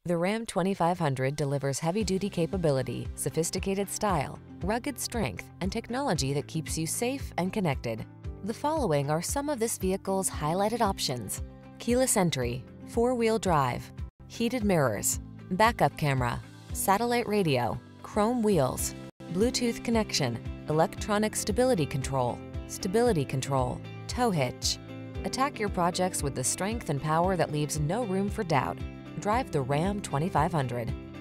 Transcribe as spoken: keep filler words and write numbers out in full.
The Ram twenty-five hundred delivers heavy-duty capability, sophisticated style, rugged strength, and technology that keeps you safe and connected. The following are some of this vehicle's highlighted options: keyless entry, four-wheel drive, heated mirrors, backup camera, satellite radio, chrome wheels, Bluetooth connection, electronic stability control, stability control, tow hitch. Attack your projects with the strength and power that leaves no room for doubt. Drive the Ram twenty-five hundred.